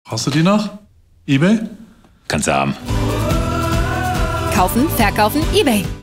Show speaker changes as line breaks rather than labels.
Hast du die noch? eBay?
Kannst du haben.
Kaufen, verkaufen, eBay.